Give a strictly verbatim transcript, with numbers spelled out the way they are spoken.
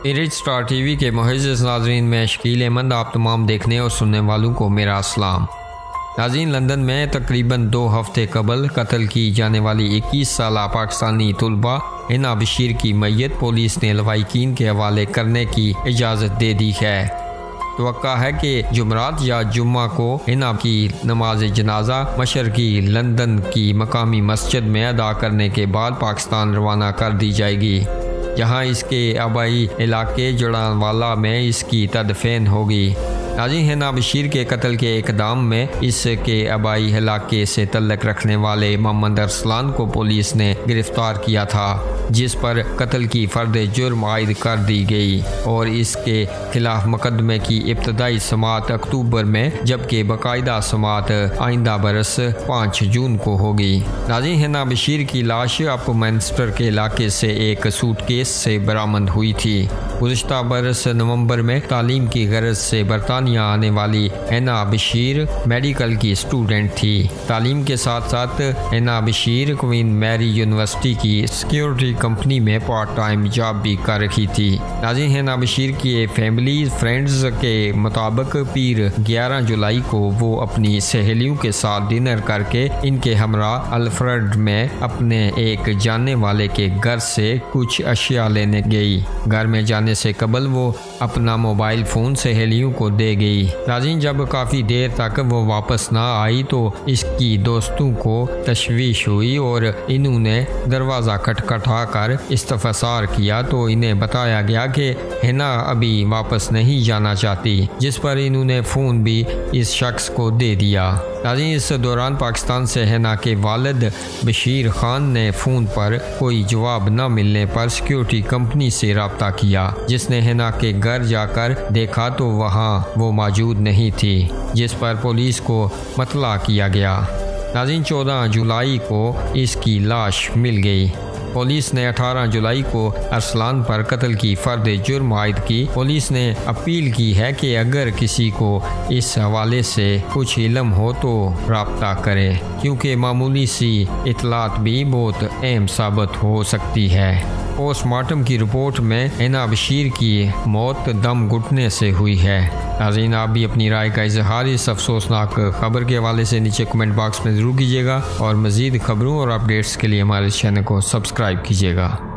एरिज star TV के मुअज़्ज़ज़ नाज़रीन में शकील अहमद आप तमाम देखने और सुनने वालों को मेरा अस्सलाम। नाज़रीन, लंदन में तकरीबन दो हफ्ते कबल कत्ल की जाने वाली इक्कीस साल पाकिस्तानी तुलबा हिना बशीर की मैयत पुलिस ने लवाहिकीन के हवाले करने की इजाज़त दे दी है। तवक्का है कि जुमरात या जुम्मा को हिना की नमाज जनाजा मशरकी लंदन की मकामी मस्जिद में अदा करने के बाद पाकिस्तान रवाना कर दी जाएगी, जहां इसके आबाई इलाके जुड़ानवाला में इसकी तदफीन होगी। नाज़रीन, हिना बशीर के कत्ल के इक़दाम में इसके आबाई इलाके से तल्लक रखने वाले मोहम्मद अरसलान को पुलिस ने गिरफ्तार किया था, जिस पर कत्ल की फर्द जुर्म आयद कर दी गई और इसके खिलाफ मुकदमे की इब्तदाई समाअत अक्टूबर में, जबकि बाकायदा समाअत आइंदा बरस पाँच जून को होगी। नाज़रीन, हिना बशीर की लाश अपमैनचेस्टर के इलाके से एक सूटकेस से बरामद हुई थी। गुज़िश्ता बरस नवंबर में तालीम की गरज से बरतानिया आने वाली हिना बशीर मेडिकल की स्टूडेंट थी। तालीम के साथ साथ Hina Bashir Queen Mary University की सिक्योरिटी कंपनी में पार्ट टाइम जॉब भी कर रही थी। नाज़रीन, हिना बशीर की फैमिली फ्रेंड्स के मुताबिक पीर ग्यारह जुलाई को वो अपनी सहेलियों के साथ डिनर करके इनके हमरा अल्फ्रेड में अपने एक जानने वाले के घर से कुछ अशिया लेने गई। घर में जाने से कबल वो अपना मोबाइल फ़ोन सहेलियों को दे गई। नाज़रीन, जब काफ़ी देर तक वो वापस ना आई तो इसकी दोस्तों को तशवीश हुई और इन्होंने दरवाज़ा खटखटा कर इस्तफसार किया तो इन्हें बताया गया कि हिना अभी वापस नहीं जाना चाहती, जिस पर इन्होंने फ़ोन भी इस शख्स को दे दिया। नाज़रीन, इस दौरान पाकिस्तान से हिना के वालिद बशीर खान ने फ़ोन पर कोई जवाब न मिलने पर सिक्योरिटी कंपनी से रब्ता किया, जिसने हिना के घर जाकर देखा तो वहाँ वो मौजूद नहीं थी, जिस पर पुलिस को मतला किया गया। नाज़रीन, चौदह जुलाई को इसकी लाश मिल गई। पुलिस ने अठारह जुलाई को अरसलान पर कत्ल की फर्द जुर्म आयद की। पुलिस ने अपील की है कि अगर किसी को इस हवाले से कुछ इल्म हो तो रब्ता करे, क्योंकि मामूली सी इतलात भी बहुत अहम साबित हो सकती है। पोस्टमार्टम की रिपोर्ट में हिना बशीर की मौत दम घुटने से हुई है। नाज़रीन, आप भी अपनी राय का इजहार इस अफसोसनाक खबर के हवाले से नीचे कमेंट बॉक्स में ज़रूर कीजिएगा और मज़ीद खबरों और अपडेट्स के लिए हमारे चैनल को सब्सक्राइब कीजिएगा।